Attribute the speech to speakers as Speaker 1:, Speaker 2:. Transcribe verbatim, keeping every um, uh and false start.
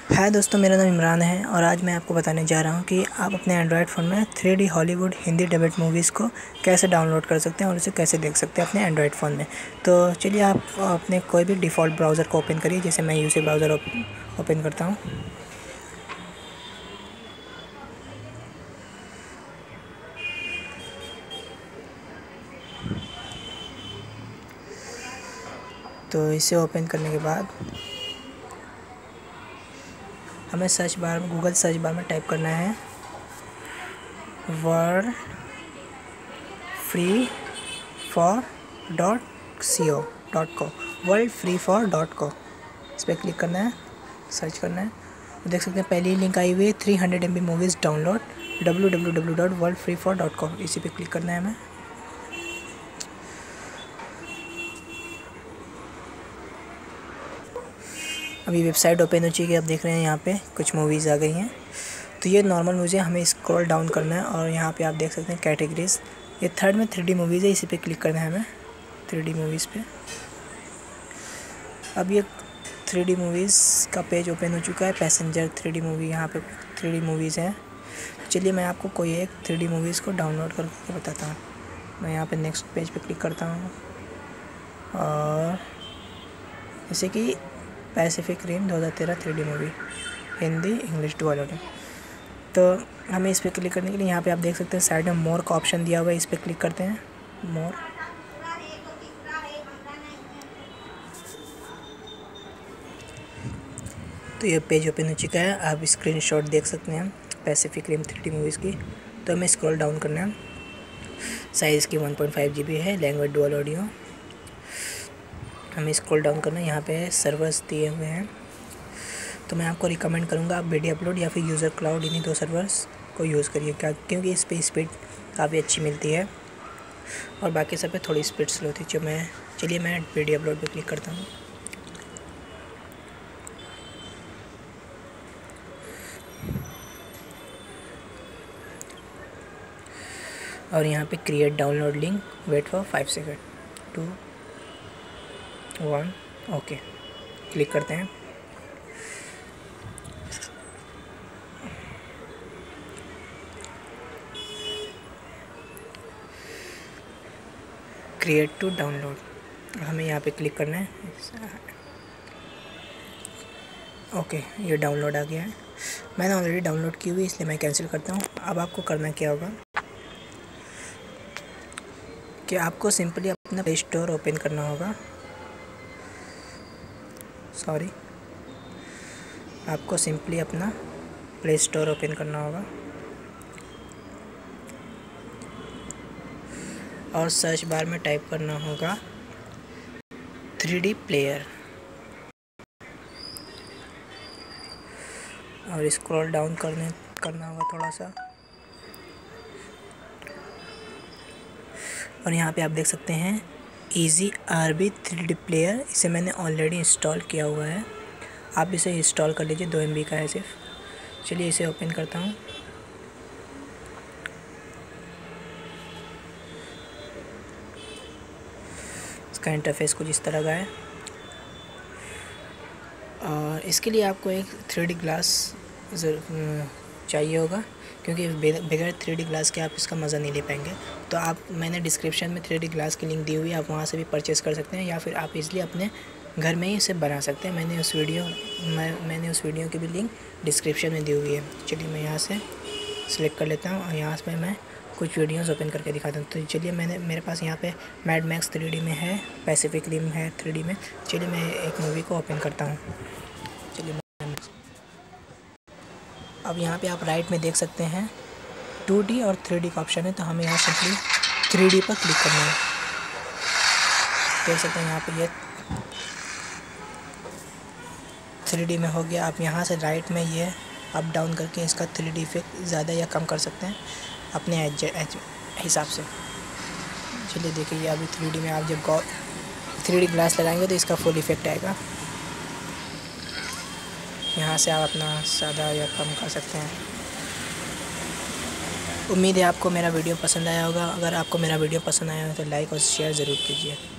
Speaker 1: हाय दोस्तों, मेरा नाम इमरान है और आज मैं आपको बताने जा रहा हूँ कि आप अपने एंड्रॉयड फ़ोन में three D Hollywood Hindi dubbed movies को कैसे डाउनलोड कर सकते हैं और उसे कैसे देख सकते हैं अपने एंड्रॉयड फ़ोन में। तो चलिए आप अपने कोई भी डिफ़ॉल्ट ब्राउज़र को ओपन करिए। जैसे मैं यूसी ब्राउज़र ओपन करता हूँ। तो इसे ओपन करने के बाद हमें सर्च बार में गूगल सर्च बार में टाइप करना है world free for dot C O dot co world free for dot co इस पर क्लिक करना है, सर्च करना है। देख सकते हैं पहली लिंक आई हुई है three hundred M B movies download W W W dot world free for dot com. इसी पे क्लिक करना है हमें। अभी वेबसाइट ओपन हो चुकी है। आप देख रहे हैं यहाँ पे कुछ मूवीज़ आ गई हैं। तो ये नॉर्मल मूवीज़ है, हमें स्क्रॉल डाउन करना है और यहाँ पे आप देख सकते हैं कैटेगरीज। ये थर्ड में थ्री डी मूवीज़ है, इसी पे क्लिक करना है हमें, थ्री डी मूवीज़ पे। अब ये थ्री डी मूवीज़ का पेज ओपन हो चुका है। पैसेंजर थ्री डी मूवी, यहाँ पे थ्री डी मूवीज़ हैं। चलिए मैं आपको कोई एक थ्री डी मूवीज़ को डाउनलोड करके बताता हूँ। मैं यहाँ पे नेक्स्ट पेज पे क्लिक करता हूँ और जैसे कि पैसिफिक रिम दो हज़ार तेरह three D movie Hindi English dual audio. तो हमें इस पर क्लिक करने के लिए यहाँ पे आप देख सकते हैं साइड में मोर का ऑप्शन दिया हुआ है, इस पर क्लिक करते हैं मोर। तो ये पेज ओपन हो चुका है। आप स्क्रीनशॉट देख सकते हैं Pacific Rim three D movies की। तो हमें स्क्रॉल डाउन करना है। साइज़ की one point five G B है, लैंग्वेज डुअल ऑडियो। हमें स्क्रॉल डाउन करना है। यहाँ पे सर्वर्स दिए हुए हैं, तो मैं आपको रिकमेंड करूँगा आप वीडियो अपलोड या फिर यूज़र क्लाउड, इन्हीं दो सर्वर्स को यूज़ करिए, क्या क्योंकि इस पर स्पीड काफ़ी अच्छी मिलती है और बाकी सब पे थोड़ी स्पीड स्लो थी। जो मैं चलिए मैं वीडियो अपलोड पे क्लिक करता हूँ। और यहाँ पे create download link, wait for five second, two one, okay click करते हैं। क्रिएट टू डाउनलोड, हमें यहाँ पे क्लिक करना है। ओके ये डाउनलोड आ गया है। मैंने ऑलरेडी डाउनलोड की हुई, इसलिए मैं कैंसिल करता हूँ। अब आपको करना क्या होगा कि आपको सिंपली अपना प्ले स्टोर ओपन करना होगा। सॉरी आपको सिंपली अपना प्ले स्टोर ओपन करना होगा और सर्च बार में टाइप करना होगा थ्री डी प्लेयर और स्क्रॉल डाउन करने करना होगा थोड़ा सा। और यहाँ पे आप देख सकते हैं easy R B three D player, इसे मैंने ऑलरेडी इंस्टॉल किया हुआ है। आप इसे इंस्टॉल कर लीजिए, दो एम बी का है सिर्फ। चलिए इसे ओपन करता हूँ। इसका इंटरफेस कुछ इस तरह का है और इसके लिए आपको एक थ्री डी ग्लास चाहिए होगा, क्योंकि बगैर थ्री डी ग्लास के आप इसका मज़ा नहीं ले पाएंगे। तो आप मैंने डिस्क्रिप्शन में थ्री डी ग्लास की लिंक दी हुई है, आप वहाँ से भी परचेज़ कर सकते हैं या फिर आप इज़िली अपने घर में ही इसे बना सकते हैं। मैंने उस वीडियो मैं मैंने उस वीडियो की भी लिंक डिस्क्रिप्शन में दी हुई है। चलिए मैं यहाँ से सिलेक्ट कर लेता हूँ और यहाँ से मैं कुछ वीडियोस ओपन करके दिखाता हूँ। तो चलिए मैंने मेरे पास यहाँ पे मैड मैक्स थ्री डी में है, पैसिफिक रिम है थ्री डी में। चलिए मैं एक मूवी को ओपन करता हूँ। चलिए अब यहाँ पे आप राइट में देख सकते हैं टू डी और थ्री डी का ऑप्शन है, तो हमें यहाँ सिंपली थ्री डी पर क्लिक करना है। देख सकते हैं यहाँ पे ये थ्री डी में हो गया। आप यहाँ से राइट में ये अप डाउन करके इसका थ्री डी इफेक्ट ज़्यादा या कम कर सकते हैं अपने हिसाब से। चलिए देखिए अभी थ्री डी में आप जब थ्री डी ग्लास लगाएंगे तो इसका फुल इफेक्ट आएगा। यहाँ से आप अपना ज़्यादा या कम कर सकते हैं। उम्मीद है आपको मेरा वीडियो पसंद आया होगा। अगर आपको मेरा वीडियो पसंद आया हो तो लाइक और शेयर ज़रूर कीजिए।